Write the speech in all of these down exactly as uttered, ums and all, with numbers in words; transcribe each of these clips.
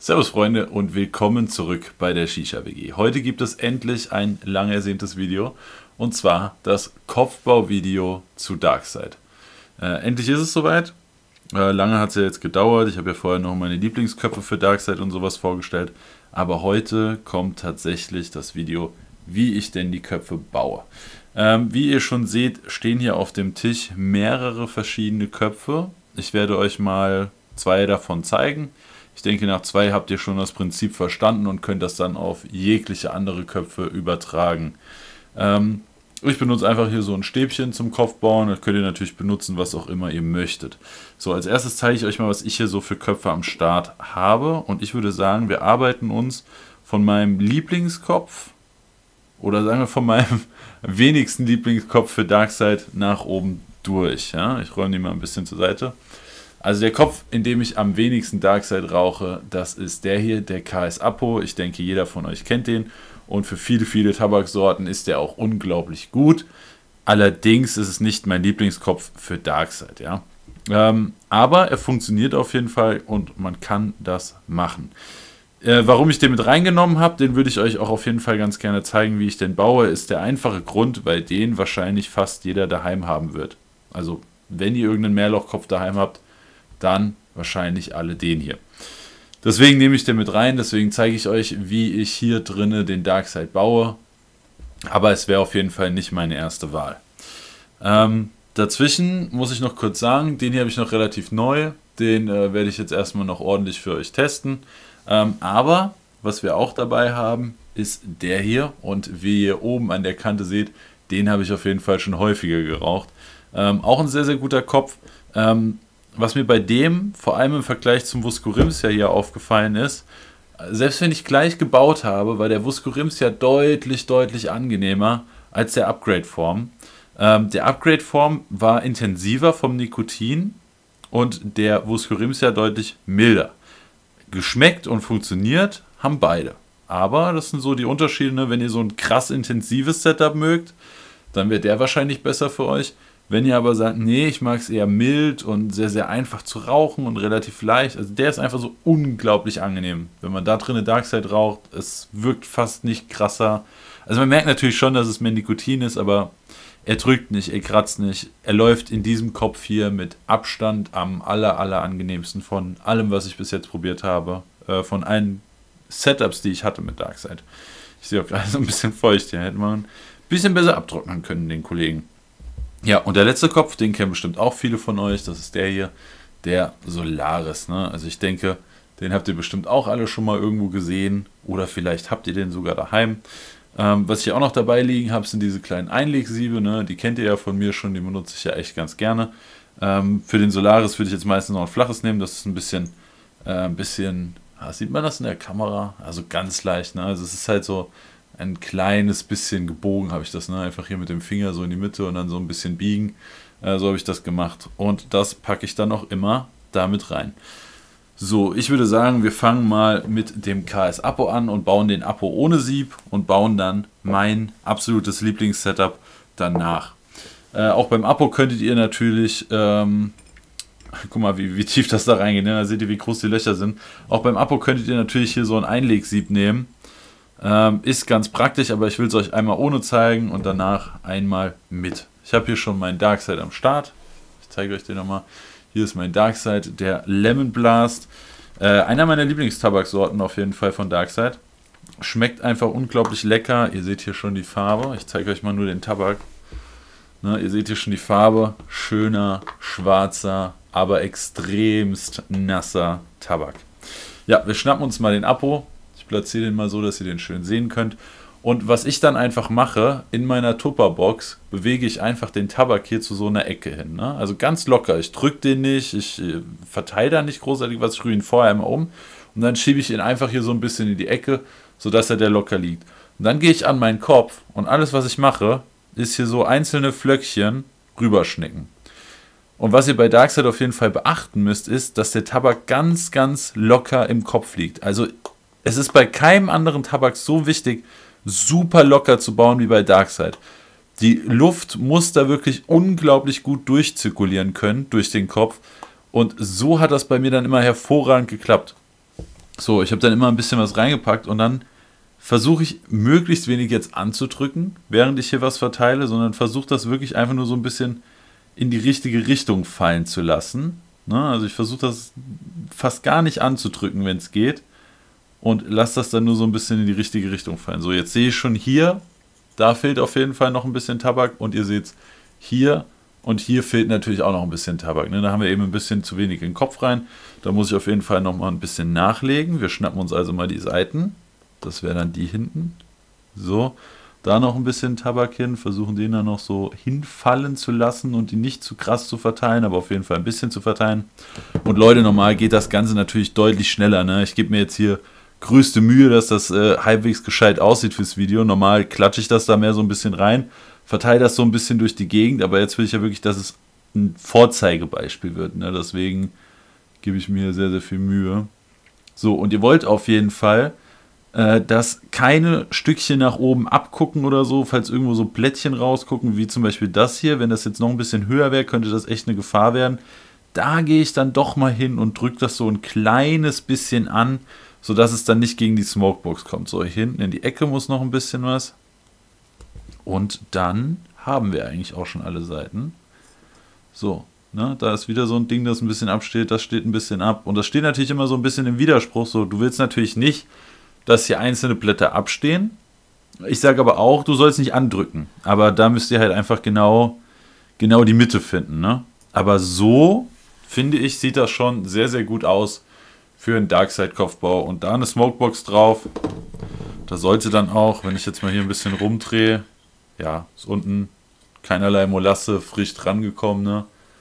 Servus Freunde und willkommen zurück bei der Shisha W G. Heute gibt es endlich ein lang ersehntes Video und zwar das Kopfbauvideo zu Darkseid. Äh, endlich ist es soweit. Äh, lange hat es ja jetzt gedauert. Ich habe ja vorher noch meine Lieblingsköpfe für Darkseid und sowas vorgestellt. Aber heute kommt tatsächlich das Video, wie ich denn die Köpfe baue. Ähm, wie ihr schon seht, stehen hier auf dem Tisch mehrere verschiedene Köpfe. Ich werde euch mal zwei davon zeigen. Ich denke, nach zwei habt ihr schon das Prinzip verstanden und könnt das dann auf jegliche andere Köpfe übertragen. Ähm, ich benutze einfach hier so ein Stäbchen zum Kopfbauen. Das könnt ihr natürlich benutzen, was auch immer ihr möchtet. So, als erstes zeige ich euch mal, was ich hier so für Köpfe am Start habe. Und ich würde sagen, wir arbeiten uns von meinem Lieblingskopf oder sagen wir von meinem wenigsten Lieblingskopf für Darkseid nach oben durch. Ja? Ich räume die mal ein bisschen zur Seite. Also der Kopf, in dem ich am wenigsten Darkseid rauche, das ist der hier, der K S Apo. Ich denke, jeder von euch kennt den. Und für viele, viele Tabaksorten ist der auch unglaublich gut. Allerdings ist es nicht mein Lieblingskopf für Darkseid. Ja? Ähm, aber er funktioniert auf jeden Fall und man kann das machen. Äh, warum ich den mit reingenommen habe, den würde ich euch auch auf jeden Fall ganz gerne zeigen, wie ich den baue, ist der einfache Grund, weil den wahrscheinlich fast jeder daheim haben wird. Also wenn ihr irgendeinen Mehrlochkopf daheim habt, dann wahrscheinlich alle den hier. Deswegen nehme ich den mit rein, deswegen zeige ich euch, wie ich hier drinne den Darkseid baue. Aber es wäre auf jeden Fall nicht meine erste Wahl. Ähm, dazwischen muss ich noch kurz sagen, den hier habe ich noch relativ neu. Den äh, werde ich jetzt erstmal noch ordentlich für euch testen. Ähm, aber was wir auch dabei haben, ist der hier. Und wie ihr oben an der Kante seht, den habe ich auf jeden Fall schon häufiger geraucht. Ähm, auch ein sehr, sehr guter Kopf. Ähm, Was mir bei dem, vor allem im Vergleich zum Vuscorimsia hier aufgefallen ist, selbst wenn ich gleich gebaut habe, war der Vuscorimsia deutlich, deutlich angenehmer als der Upgrade-Form. Ähm, der Upgrade-Form war intensiver vom Nikotin und der Vuscorimsia deutlich milder. Geschmeckt und funktioniert haben beide. Aber das sind so die Unterschiede, ne? Wenn ihr so ein krass intensives Setup mögt, dann wäre der wahrscheinlich besser für euch. Wenn ihr aber sagt, nee, ich mag es eher mild und sehr, sehr einfach zu rauchen und relativ leicht, also der ist einfach so unglaublich angenehm. Wenn man da drin Darkseid raucht, es wirkt fast nicht krasser. Also man merkt natürlich schon, dass es mehr Nikotin ist, aber er drückt nicht, er kratzt nicht. Er läuft in diesem Kopf hier mit Abstand am aller, aller angenehmsten von allem, was ich bis jetzt probiert habe. Äh, von allen Setups, die ich hatte mit Darkseid. Ich sehe auch gerade so ein bisschen feucht hier. Hätte man ein bisschen besser abtrocknen können, den Kollegen. Ja, und der letzte Kopf, den kennen bestimmt auch viele von euch, das ist der hier, der Solaris. Ne? Also ich denke, den habt ihr bestimmt auch alle schon mal irgendwo gesehen oder vielleicht habt ihr den sogar daheim. Ähm, was ich auch noch dabei liegen habe, sind diese kleinen Einlegsiebe, ne? Die kennt ihr ja von mir schon, die benutze ich ja echt ganz gerne. Ähm, für den Solaris würde ich jetzt meistens noch ein flaches nehmen, das ist ein bisschen, äh, ein bisschen, ah, sieht man das in der Kamera? Also ganz leicht, ne? Also es ist halt so ein kleines bisschen gebogen habe ich das, ne? Einfach hier mit dem Finger so in die Mitte und dann so ein bisschen biegen. Äh, so habe ich das gemacht. Und das packe ich dann auch immer damit rein. So, ich würde sagen, wir fangen mal mit dem K S Apo an und bauen den Apo ohne Sieb und bauen dann mein absolutes Lieblingssetup danach. Äh, auch beim Apo könntet ihr natürlich, ähm, guck mal, wie, wie tief das da reingeht, ne? Da seht ihr, wie groß die Löcher sind. Auch beim Apo könntet ihr natürlich hier so ein Einlegsieb nehmen. Ähm, ist ganz praktisch, aber ich will es euch einmal ohne zeigen und danach einmal mit. Ich habe hier schon meinen Darkseid am Start. Ich zeige euch den nochmal. Hier ist mein Darkseid, der Lemon Blast. Äh, einer meiner Lieblingstabaksorten auf jeden Fall von Darkseid. Schmeckt einfach unglaublich lecker. Ihr seht hier schon die Farbe. Ich zeige euch mal nur den Tabak. Ne, ihr seht hier schon die Farbe. Schöner, schwarzer, aber extremst nasser Tabak. Ja, wir schnappen uns mal den Apo. Ich platziere den mal so, dass ihr den schön sehen könnt. Und was ich dann einfach mache, in meiner Tupperbox bewege ich einfach den Tabak hier zu so einer Ecke hin. Ne? Also ganz locker. Ich drücke den nicht, ich äh, verteile da nicht großartig was, ich rühre ihn vorher einmal um. Und dann schiebe ich ihn einfach hier so ein bisschen in die Ecke, sodass er der locker liegt. Und dann gehe ich an meinen Kopf und alles, was ich mache, ist hier so einzelne Flöckchen rüberschnicken. Und was ihr bei Darkseid auf jeden Fall beachten müsst, ist, dass der Tabak ganz, ganz locker im Kopf liegt. Also es ist bei keinem anderen Tabak so wichtig, super locker zu bauen wie bei Darkseid. Die Luft muss da wirklich unglaublich gut durchzirkulieren können durch den Kopf. Und so hat das bei mir dann immer hervorragend geklappt. So, ich habe dann immer ein bisschen was reingepackt und dann versuche ich möglichst wenig jetzt anzudrücken, während ich hier was verteile, sondern versuche das wirklich einfach nur so ein bisschen in die richtige Richtung fallen zu lassen. Ne? Also ich versuche das fast gar nicht anzudrücken, wenn es geht, und lasse das dann nur so ein bisschen in die richtige Richtung fallen. So, jetzt sehe ich schon hier, da fehlt auf jeden Fall noch ein bisschen Tabak, und ihr seht es hier. Und hier fehlt natürlich auch noch ein bisschen Tabak. Ne? Da haben wir eben ein bisschen zu wenig in den Kopf rein. Da muss ich auf jeden Fall noch mal ein bisschen nachlegen. Wir schnappen uns also mal die Seiten. Das wäre dann die hinten. So, da noch ein bisschen Tabak hin. Versuchen den dann noch so hinfallen zu lassen und die nicht zu krass zu verteilen, aber auf jeden Fall ein bisschen zu verteilen. Und Leute, normal geht das Ganze natürlich deutlich schneller. Ne? Ich gebe mir jetzt hier größte Mühe, dass das äh, halbwegs gescheit aussieht fürs Video. Normal klatsche ich das da mehr so ein bisschen rein, verteile das so ein bisschen durch die Gegend, aber jetzt will ich ja wirklich, dass es ein Vorzeigebeispiel wird. Ne? Deswegen gebe ich mir sehr, sehr viel Mühe. So, und ihr wollt auf jeden Fall, äh, dass keine Stückchen nach oben abgucken oder so, falls irgendwo so Plättchen rausgucken, wie zum Beispiel das hier. Wenn das jetzt noch ein bisschen höher wäre, könnte das echt eine Gefahr werden. Da gehe ich dann doch mal hin und drücke das so ein kleines bisschen an, sodass es dann nicht gegen die Smokebox kommt. So, hier hinten in die Ecke muss noch ein bisschen was. Und dann haben wir eigentlich auch schon alle Seiten. So, ne, da ist wieder so ein Ding, das ein bisschen absteht, das steht ein bisschen ab. Und das steht natürlich immer so ein bisschen im Widerspruch. So, du willst natürlich nicht, dass hier einzelne Blätter abstehen. Ich sage aber auch, du sollst nicht andrücken. Aber da müsst ihr halt einfach genau, genau die Mitte finden. Ne? Aber so, finde ich, sieht das schon sehr, sehr gut aus für einen Darkside-Kopfbau. Und da eine Smokebox drauf. Da sollte dann auch, wenn ich jetzt mal hier ein bisschen rumdrehe, ja, ist unten keinerlei Molasse, frisch dran gekommen, ne?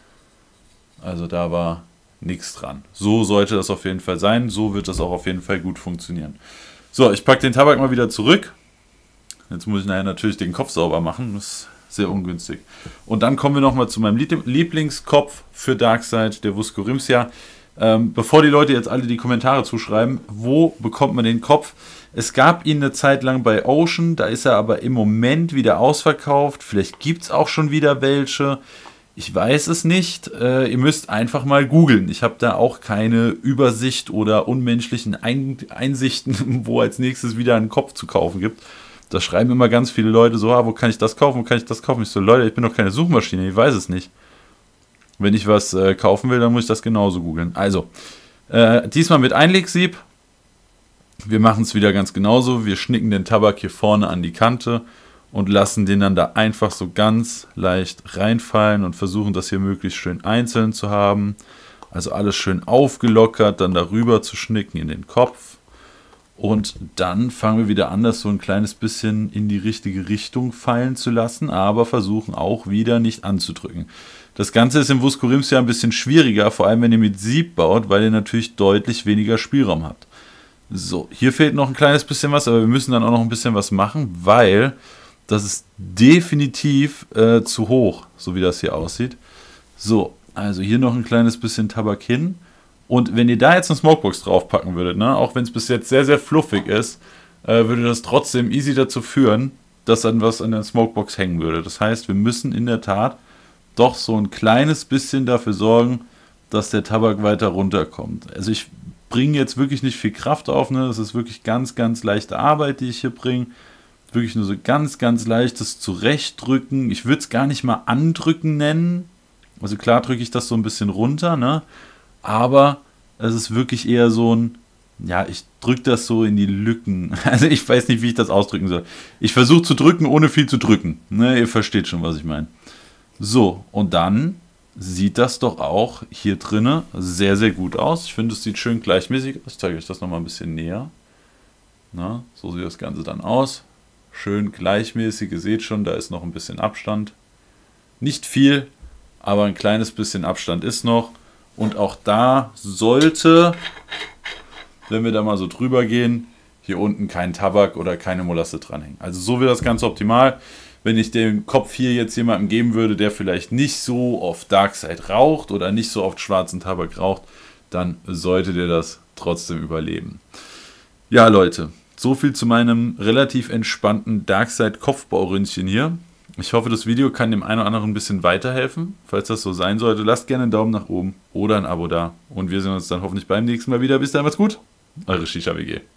Also da war nichts dran. So sollte das auf jeden Fall sein. So wird das auch auf jeden Fall gut funktionieren. So, ich packe den Tabak mal wieder zurück. Jetzt muss ich nachher natürlich den Kopf sauber machen. Das ist sehr ungünstig. Und dann kommen wir nochmal zu meinem Lieblingskopf für Darkside, der Vuscorimsia. Ähm, bevor die Leute jetzt alle die Kommentare zuschreiben, wo bekommt man den Kopf? Es gab ihn eine Zeit lang bei Ocean, da ist er aber im Moment wieder ausverkauft. Vielleicht gibt es auch schon wieder welche. Ich weiß es nicht. Äh, ihr müsst einfach mal googeln. Ich habe da auch keine Übersicht oder unmenschlichen Ein Einsichten, wo als nächstes wieder einen Kopf zu kaufen gibt. Da schreiben immer ganz viele Leute so, ah, wo kann ich das kaufen, wo kann ich das kaufen? Ich so, Leute, ich bin doch keine Suchmaschine, ich weiß es nicht. Wenn ich was äh, kaufen will, dann muss ich das genauso googeln. Also, äh, diesmal mit Einlegsieb. Wir machen es wieder ganz genauso. Wir schnicken den Tabak hier vorne an die Kante und lassen den dann da einfach so ganz leicht reinfallen und versuchen das hier möglichst schön einzeln zu haben. Also alles schön aufgelockert, dann darüber zu schnicken in den Kopf. Und dann fangen wir wieder an, das so ein kleines bisschen in die richtige Richtung fallen zu lassen, aber versuchen auch wieder nicht anzudrücken. Das Ganze ist im Vuscorimsia ein bisschen schwieriger, vor allem wenn ihr mit Sieb baut, weil ihr natürlich deutlich weniger Spielraum habt. So, hier fehlt noch ein kleines bisschen was, aber wir müssen dann auch noch ein bisschen was machen, weil das ist definitiv äh, zu hoch, so wie das hier aussieht. So, also hier noch ein kleines bisschen Tabak hin. Und wenn ihr da jetzt eine Smokebox draufpacken würdet, ne, auch wenn es bis jetzt sehr, sehr fluffig ist, äh, würde das trotzdem easy dazu führen, dass dann was an der Smokebox hängen würde. Das heißt, wir müssen in der Tat doch so ein kleines bisschen dafür sorgen, dass der Tabak weiter runterkommt. Also ich bringe jetzt wirklich nicht viel Kraft auf, ne? Das ist wirklich ganz, ganz leichte Arbeit, die ich hier bringe. Wirklich nur so ganz, ganz leichtes Zurechtdrücken. Ich würde es gar nicht mal andrücken nennen. Also klar drücke ich das so ein bisschen runter, ne? Aber es ist wirklich eher so ein, ja, ich drücke das so in die Lücken. Also ich weiß nicht, wie ich das ausdrücken soll. Ich versuche zu drücken, ohne viel zu drücken. Ne? Ihr versteht schon, was ich meine. So, und dann sieht das doch auch hier drinne sehr, sehr gut aus. Ich finde, es sieht schön gleichmäßig aus. Ich zeige euch das nochmal ein bisschen näher. Na, so sieht das Ganze dann aus. Schön gleichmäßig. Ihr seht schon, da ist noch ein bisschen Abstand. Nicht viel, aber ein kleines bisschen Abstand ist noch. Und auch da sollte, wenn wir da mal so drüber gehen, hier unten kein Tabak oder keine Molasse dranhängen. Also so wäre das Ganze optimal. Wenn ich den Kopf hier jetzt jemandem geben würde, der vielleicht nicht so oft Darkside raucht oder nicht so oft schwarzen Tabak raucht, dann sollte der das trotzdem überleben. Ja, Leute, so viel zu meinem relativ entspannten Darkside-Kopfbauründchen hier. Ich hoffe, das Video kann dem einen oder anderen ein bisschen weiterhelfen. Falls das so sein sollte, lasst gerne einen Daumen nach oben oder ein Abo da. Und wir sehen uns dann hoffentlich beim nächsten Mal wieder. Bis dann, macht's gut! Eure Shisha-W G.